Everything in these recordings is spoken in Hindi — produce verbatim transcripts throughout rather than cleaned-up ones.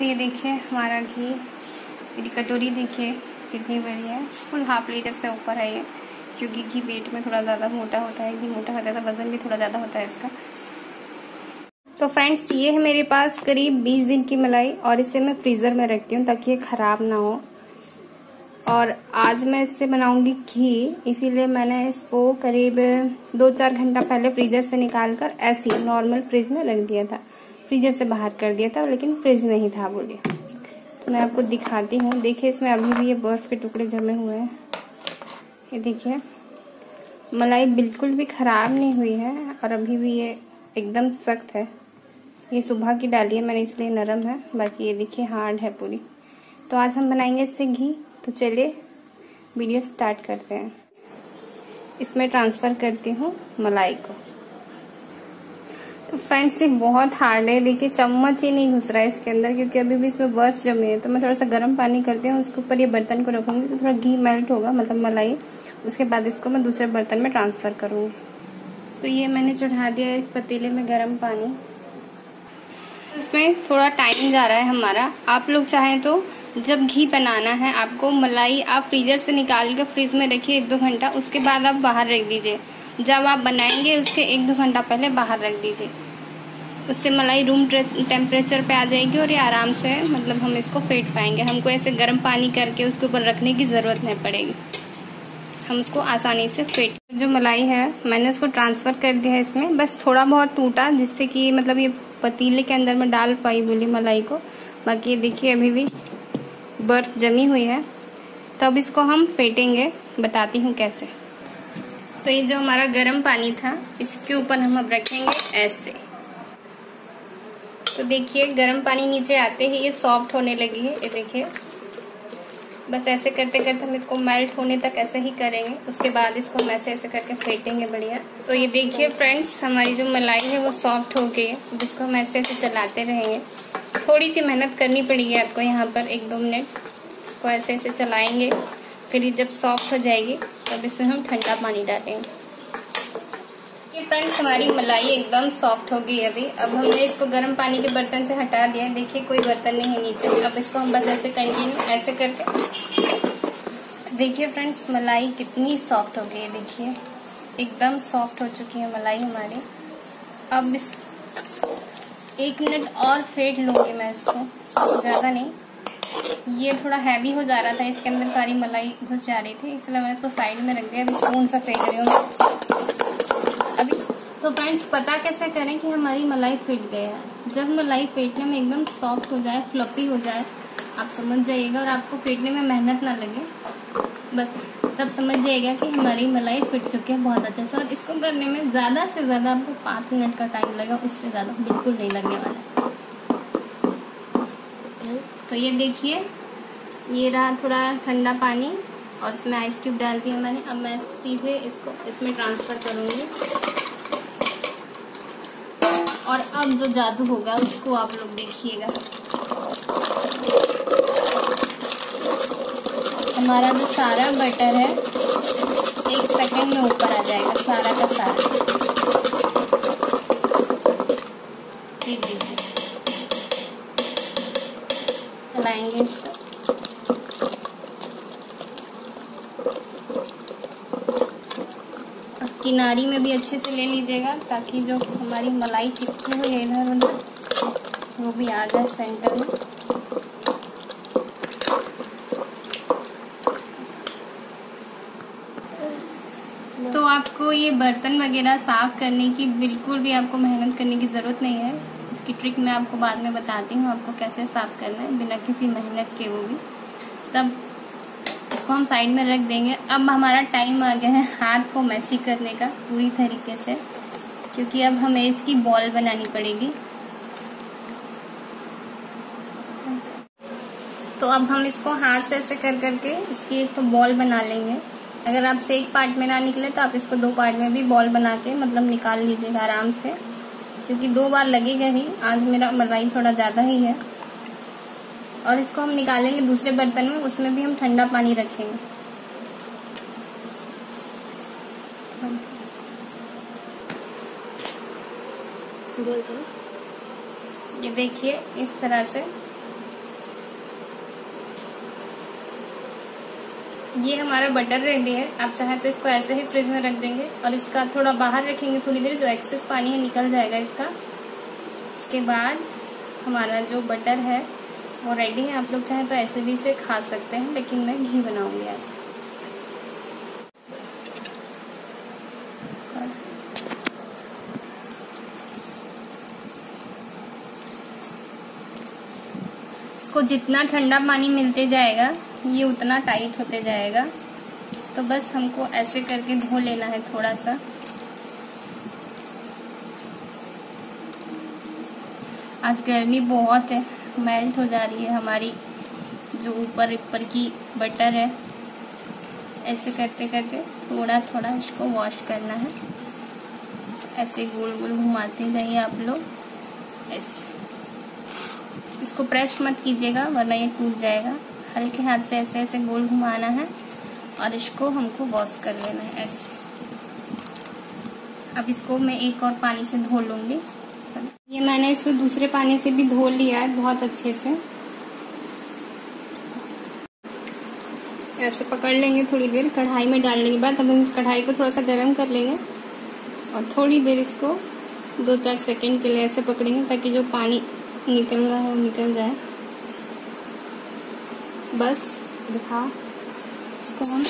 ये देखिए हमारा घी, मेरी कटोरी देखिए कितनी बड़ी है, फुल हाफ लीटर से ऊपर है ये, क्योंकि घी पेट में थोड़ा ज़्यादा मोटा होता है, घी मोटा होता है तो वज़न भी थोड़ा ज़्यादा होता है इसका। तो फ्रेंड्स ये है मेरे पास करीब बीस दिन की मलाई, और इसे मैं फ्रीज़र में रखती हूँ ताकि ये ख़राब ना हो। और आज मैं इससे बनाऊंगी घी, इसीलिए मैंने इसको करीब दो चार घंटा पहले फ्रीज़र से निकाल कर ऐसे ही नॉर्मल फ्रिज में रख दिया था, फ्रीज़र से बाहर कर दिया था, लेकिन फ्रिज में ही था बोलिए। तो मैं आपको दिखाती हूँ। देखिए इसमें अभी भी ये बर्फ़ के टुकड़े जमे हुए हैं। ये देखिए मलाई बिल्कुल भी ख़राब नहीं हुई है, और अभी भी ये एकदम सख्त है। ये सुबह की डाली है मैंने इसलिए नरम है, बाकी ये देखिए हार्ड है पूरी। तो आज हम बनाएंगे इससे घी, तो चलिए वीडियो स्टार्ट करते हैं। इसमें ट्रांसफ़र करती हूँ मलाई को। तो फ्रेंड्स ये बहुत हार्ड है, देखिए चम्मच ही नहीं घुस रहा है इसके अंदर, क्योंकि अभी भी इसमें बर्फ़ जमी है। तो मैं थोड़ा सा गर्म पानी करती हूँ, उसके ऊपर ये बर्तन को रखूँगी तो थोड़ा घी मेल्ट होगा, मतलब मलाई। उसके बाद इसको मैं दूसरे बर्तन में ट्रांसफ़र करूँगी। तो ये मैंने चढ़ा दिया एक पतीले में गर्म पानी। इसमें थोड़ा टाइम जा रहा है हमारा। आप लोग चाहें तो जब घी बनाना है आपको, मलाई आप फ्रीजर से निकाल के फ्रिज में रखिए एक दो घंटा, उसके बाद आप बाहर रख दीजिए। जब आप बनाएंगे उसके एक दो घंटा पहले बाहर रख दीजिए, उससे मलाई रूम टेम्परेचर पे आ जाएगी और ये आराम से मतलब हम इसको फेंट पाएंगे। हमको ऐसे गर्म पानी करके उसके ऊपर रखने की ज़रूरत नहीं पड़ेगी, हम उसको आसानी से फेंट। जो मलाई है मैंने उसको ट्रांसफ़र कर दिया है इसमें, बस थोड़ा बहुत टूटा जिससे कि मतलब ये पतीले के अंदर में डाल पाई बोली मलाई को। बाकी ये देखिए अभी भी बर्फ़ जमी हुई है। तो अब इसको हम फेंटेंगे, बताती हूँ कैसे। तो ये जो हमारा गर्म पानी था इसके ऊपर हम अब रखेंगे ऐसे। तो देखिए गर्म पानी नीचे आते ही ये सॉफ्ट होने लगी है, ये देखिए। बस ऐसे करते करते हम इसको मेल्ट होने तक ऐसे ही करेंगे, उसके बाद इसको हम ऐसे ऐसे करके फेंटेंगे बढ़िया। तो ये देखिए फ्रेंड्स हमारी जो मलाई है वो सॉफ्ट हो गई है। अब इसको हम ऐसे ऐसे चलाते रहेंगे। थोड़ी सी मेहनत करनी पड़ेगी आपको यहाँ पर, एक दो मिनट इसको ऐसे ऐसे चलाएंगे। फिर ये जब सॉफ्ट हो जाएगी तब इसमें हम ठंडा पानी डालेंगे। ये फ्रेंड्स हमारी मलाई एकदम सॉफ्ट हो गई अभी। अब हमने इसको गर्म पानी के बर्तन से हटा दिया, देखिए कोई बर्तन नहीं है नीचे। अब इसको हम बस ऐसे कंटिन्यू ऐसे करके, तो देखिए फ्रेंड्स मलाई कितनी सॉफ्ट हो गई है, देखिए एकदम सॉफ्ट हो चुकी है मलाई हमारी। अब इस एक मिनट और फेंट लूंगी मैं इसको, ज़्यादा नहीं। ये थोड़ा हैवी हो जा रहा था, इसके अंदर सारी मलाई घुस जा रही थी, इसलिए मैंने इसको साइड में रख दिया। अभी स्पून सा फेंट रही हूँ अभी। तो फ्रेंड्स पता कैसे करें कि हमारी मलाई फिट गया है? जब मलाई फेंटने में एकदम सॉफ्ट हो जाए, फ्लफी हो जाए, आप समझ जाइएगा, और आपको फेंटने में मेहनत ना लगे, बस तब समझ जाइएगा कि हमारी मलाई फिट चुकी है बहुत अच्छे से। और इसको करने में ज़्यादा से ज़्यादा आपको पाँच मिनट का टाइम लगेगा, उससे ज़्यादा बिल्कुल नहीं लगने वाला। तो ये देखिए ये रहा थोड़ा ठंडा पानी, और इसमें आइस क्यूब डाल दिया मैंने। अब मैं सीधे इसको इसमें ट्रांसफ़र करूँगी, और अब जो जादू होगा उसको आप लोग देखिएगा। हमारा जो सारा बटर है एक सेकंड में ऊपर आ जाएगा, सारा का सारा। ये देखिए चलाएंगे इसको। किनारी में भी अच्छे से ले लीजिएगा ताकि जो हमारी मलाई चिपकी हुई है इधर उधर वो भी आ जाए सेंटर में। तो आपको ये बर्तन वगैरह साफ करने की बिल्कुल भी आपको मेहनत करने की ज़रूरत नहीं है। इसकी ट्रिक मैं आपको बाद में बताती हूँ आपको कैसे साफ करना है बिना किसी मेहनत के, वो भी। तब इसको हम साइड में रख देंगे। अब हमारा टाइम आ गया है हाथ को मैसी करने का पूरी तरीके से, क्योंकि अब हमें इसकी बॉल बनानी पड़ेगी। तो अब हम इसको हाथ से ऐसे कर करके इसकी एक बॉल बना लेंगे। अगर आपसे एक पार्ट में ना निकले तो आप इसको दो पार्ट में भी बॉल बना के मतलब निकाल लीजिएगा आराम से, क्योंकि दो बार लगेगा ही। आज मेरा मलाई थोड़ा ज़्यादा ही है। और इसको हम निकालेंगे दूसरे बर्तन में, उसमें भी हम ठंडा पानी रखेंगे। ये देखिए इस तरह से ये हमारा बटर रेडी है। आप चाहे तो इसको ऐसे ही फ्रिज में रख देंगे और इसका थोड़ा बाहर रखेंगे थोड़ी देर, जो एक्सेस पानी है निकल जाएगा इसका। इसके बाद हमारा जो बटर है वो रेडी है। आप लोग चाहे तो ऐसे भी इसे खा सकते हैं, लेकिन मैं घी बनाऊंगी आज। इसको जितना ठंडा पानी मिलते जाएगा ये उतना टाइट होते जाएगा। तो बस हमको ऐसे करके धो लेना है थोड़ा सा। आज गर्मी बहुत है, मेल्ट हो जा रही है हमारी जो ऊपर ऊपर की बटर है। ऐसे करते करते थोड़ा थोड़ा इसको वॉश करना है। ऐसे गोल गोल घुमाते जाइए आप लोग। ऐसे इसको प्रेस मत कीजिएगा वरना ये टूट जाएगा। हल्के हाथ से ऐसे ऐसे गोल घुमाना है और इसको हमको वॉश कर लेना है ऐसे। अब इसको मैं एक और पानी से धो लूंगी। ये मैंने इसको दूसरे पानी से भी धो लिया है बहुत अच्छे से। ऐसे पकड़ लेंगे थोड़ी देर, कढ़ाई में डालने के बाद अब हम इस कढ़ाई को थोड़ा सा गर्म कर लेंगे और थोड़ी देर इसको दो चार सेकंड के लिए ऐसे पकड़ेंगे ताकि जो पानी निकल रहा है वो निकल जाए। बस दिखा इसको हम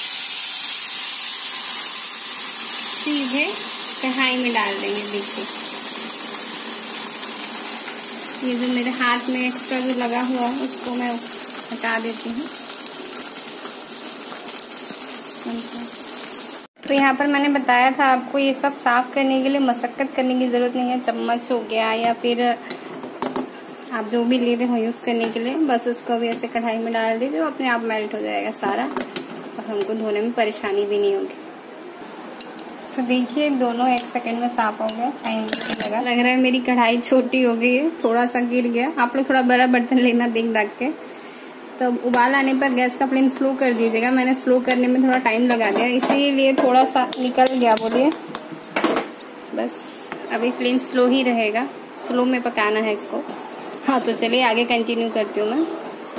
सीधे कढ़ाई में डाल देंगे। देखिए ये जो मेरे हाथ में एक्स्ट्रा जो लगा हुआ है उसको मैं हटा देती हूँ। तो यहाँ पर मैंने बताया था आपको ये सब साफ करने के लिए मशक्कत करने की जरूरत नहीं है। चम्मच हो गया या फिर आप जो भी ले रहे हो यूज करने के लिए, बस उसको भी ऐसे कढ़ाई में डाल दीजिए, वो अपने आप मेल्ट हो जाएगा सारा और हमको धोने में परेशानी भी नहीं होगी। तो देखिए दोनों एक सेकंड में साफ हो गए। टाइम लगा, लग रहा है मेरी कढ़ाई छोटी हो गई है, थोड़ा सा गिर गया। आप लोग थोड़ा बड़ा बर्तन लेना देख दाख के। तो उबाल आने पर गैस का फ्लेम स्लो कर दीजिएगा। मैंने स्लो करने में थोड़ा टाइम लगा दिया, इसीलिए थोड़ा सा निकल गया बोलिए। बस अभी फ्लेम स्लो ही रहेगा, स्लो में पकाना है इसको। हाँ तो चलिए आगे कंटिन्यू करती हूँ मैं।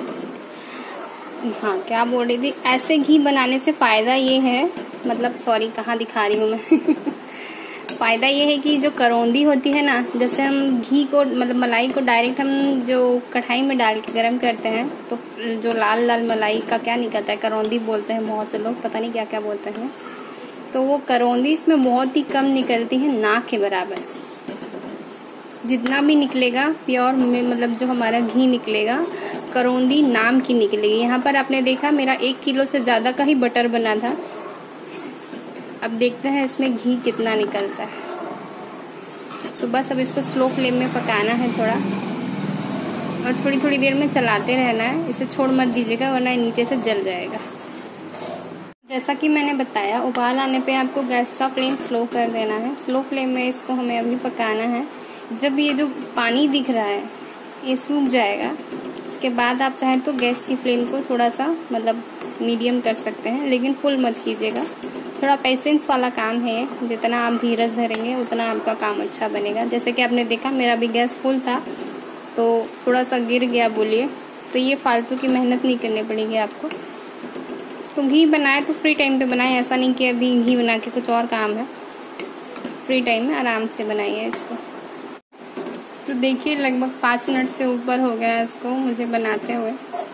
हाँ क्या बोल रही थी, ऐसे घी बनाने से फायदा ये है, मतलब सॉरी कहाँ दिखा रही हूँ मैं फायदा ये है कि जो करौंदी होती है ना, जैसे हम घी को मतलब मलाई को डायरेक्ट हम जो कढ़ाई में डाल के गर्म करते हैं तो जो लाल लाल मलाई का क्या निकलता है, करौंदी बोलते हैं बहुत से लोग, पता नहीं क्या क्या बोलते हैं। तो वो करौंदी इसमें बहुत ही कम निकलती है, ना के बराबर। जितना भी निकलेगा प्योर में मतलब जो हमारा घी निकलेगा, करौंदी नाम की निकलेगी। यहाँ पर आपने देखा मेरा एक किलो से ज्यादा का ही बटर बना था। अब देखते हैं इसमें घी कितना निकलता है। तो बस अब इसको स्लो फ्लेम में पकाना है थोड़ा, और थोड़ी थोड़ी देर में चलाते रहना है। इसे छोड़ मत दीजिएगा वरना नीचे से जल जाएगा। जैसा कि मैंने बताया, उबाल आने पे आपको गैस का फ्लेम स्लो कर देना है। स्लो फ्लेम में इसको हमें अभी पकाना है। जब ये जो पानी दिख रहा है ये सूख जाएगा, उसके बाद आप चाहें तो गैस की फ्लेम को थोड़ा सा मतलब मीडियम कर सकते हैं, लेकिन फुल मत कीजिएगा। थोड़ा पेशेंस वाला काम है, जितना आप धीरज धरेंगे उतना आपका काम अच्छा बनेगा। जैसे कि आपने देखा मेरा भी गैस फुल था तो थोड़ा सा गिर गया बोलिए, तो ये फालतू की मेहनत नहीं करनी पड़ेगी आपको। तो घी बनाए तो फ्री टाइम पे बनाए, ऐसा नहीं कि अभी घी बना के कुछ और काम है। फ्री टाइम में आराम से बनाइए इसको। तो देखिए लगभग पाँच मिनट से ऊपर हो गया इसको मुझे बनाते हुए,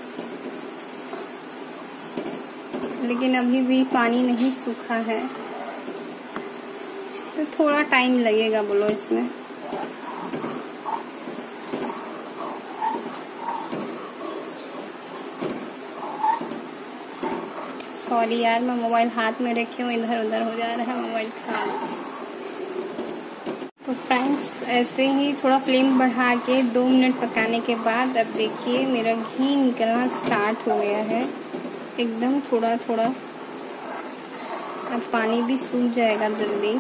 लेकिन अभी भी पानी नहीं सूखा है, तो थोड़ा टाइम लगेगा बोलो इसमें। सॉरी यार, मैं मोबाइल हाथ में रखी हूँ, इधर उधर हो जा रहा है मोबाइल खराब। तो फ्रेंड्स ऐसे ही थोड़ा फ्लेम बढ़ा के दो मिनट पकाने के बाद अब देखिए मेरा घी निकलना स्टार्ट हो गया है एकदम थोड़ा थोड़ा। अब पानी भी सूख जाएगा जल्दी।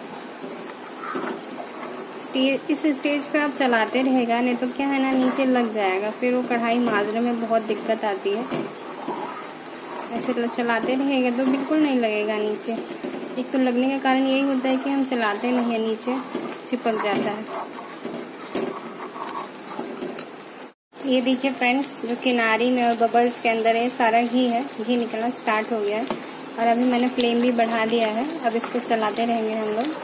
स्टेज इस स्टेज पे आप चलाते रहेगा, नहीं तो क्या है ना नीचे लग जाएगा, फिर वो कढ़ाई मांजने में बहुत दिक्कत आती है। ऐसे चलाते रहेगा तो बिल्कुल नहीं लगेगा नीचे। एक तो लगने का कारण यही होता है कि हम चलाते नहीं है, नीचे चिपक जाता है। ये देखिए फ्रेंड्स, जो किनारी में और बबल्स के अंदर है सारा घी है, घी निकलना स्टार्ट हो गया है। और अभी मैंने फ्लेम भी बढ़ा दिया है। अब इसको चलाते रहेंगे हम लोग।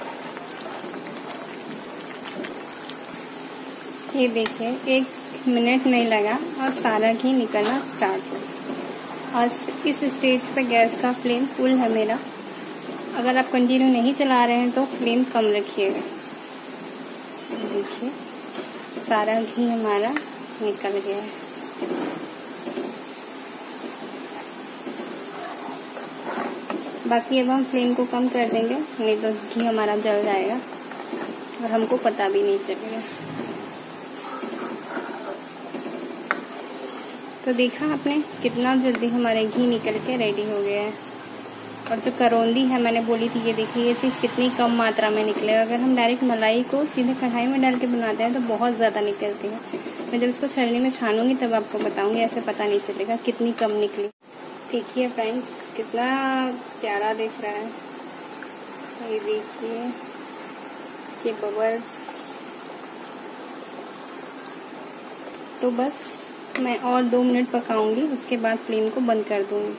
ये देखिए एक मिनट नहीं लगा और सारा घी निकलना स्टार्ट हो। और इस स्टेज पे गैस का फ्लेम फुल है मेरा। अगर आप कंटिन्यू नहीं चला रहे हैं तो फ्लेम कम रखिएगा। देखिए सारा घी हमारा निकल गया है। बाकी अब हम फ्लेम को कम कर देंगे, नहीं तो घी हमारा जल जाएगा और हमको पता भी नहीं चलेगा। तो देखा आपने कितना जल्दी हमारा घी निकल के रेडी हो गया है। और जो करौंदी है मैंने बोली थी, ये देखिए ये चीज़ कितनी कम मात्रा में निकले। अगर हम डायरेक्ट मलाई को सीधे कढ़ाई में डाल के बनाते हैं तो बहुत ज़्यादा निकलती है। मैं जब इसको छलनी में छानूंगी तब आपको बताऊंगी, ऐसे पता नहीं चलेगा कितनी कम निकली। देखिए फ्रेंड्स कितना प्यारा दिख रहा है। ये देखिए इसके बबल्स। तो बस मैं और दो मिनट पकाऊंगी, उसके बाद फ्लेम को बंद कर दूंगी।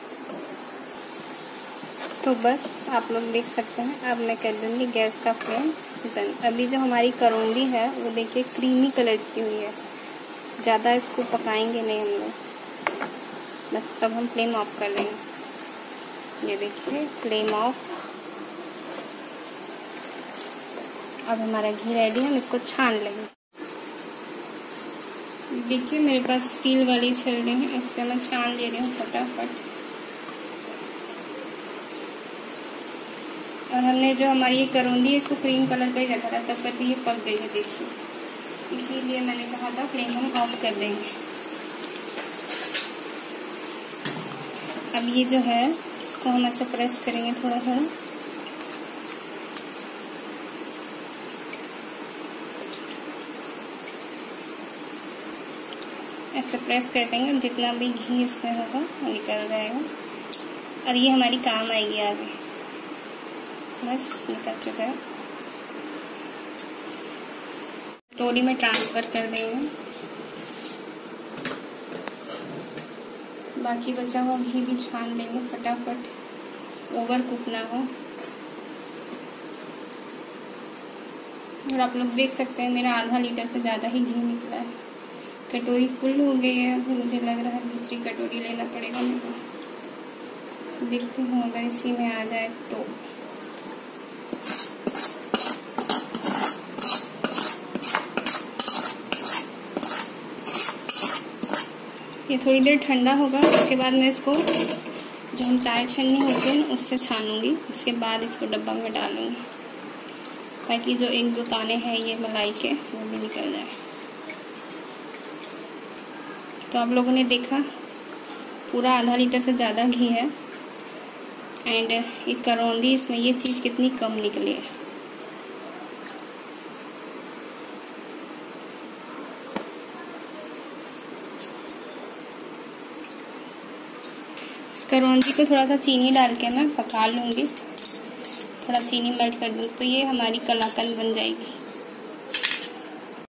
तो बस आप लोग देख सकते हैं, अब मैं कर दूंगी गैस का फ्लेम बंद। अभी जो हमारी करौंदी है वो देखिए क्रीमी कलर की हुई है। ज़्यादा इसको पकाएंगे नहीं हम लोग, बस तब हम फ्लेम ऑफ कर देंगे। ये देखिए फ्लेम ऑफ। अब हमारा घी रेडी है, हम इसको छान लेंगे। देखिए मेरे पास स्टील वाली छलनी है, इससे मैं छान ले रही हूँ फटाफट। और हमने जो हमारी ये करौंदी है इसको क्रीम कलर का ही रखा था, तब पर भी ये पक गई है देखिए। इसीलिए मैंने कहा था फ्लेम हम ऑफ कर देंगे। अब ये जो है इसको हम ऐसे प्रेस करेंगे थोड़ा थोड़ा। ऐसे प्रेस कर देंगे, जितना भी घी इसमें होगा वो निकल जाएगा और ये हमारी काम आएगी आगे। बस निकल चुका है, कटोरी में ट्रांसफर कर देंगे। बाकी बचा हुआ घी भी छान लेंगे फटाफट, ओवर कुक ना हो। और आप लोग देख सकते हैं मेरा आधा लीटर से ज़्यादा ही घी निकला है। कटोरी फुल हो गई है, अभी मुझे लग रहा है दूसरी कटोरी लेना पड़ेगा मेरे को। देखते हैं अगर इसी में आ जाए तो। ये थोड़ी देर ठंडा होगा, उसके बाद मैं इसको जो हम चाय छन्नी होती है ना उससे छानूंगी। उसके बाद इसको डब्बा में डालूंगी ताकि जो एक दो दाने हैं ये मलाई के वो भी निकल जाए। तो आप लोगों ने देखा पूरा आधा लीटर से ज़्यादा घी है एंड ये करौंदी, इसमें ये चीज़ कितनी कम निकली है। करौंदी को थोड़ा सा चीनी डाल के मैं पका लूँगी, थोड़ा चीनी मेल्ट कर दूँ तो ये हमारी कलाकंद बन जाएगी।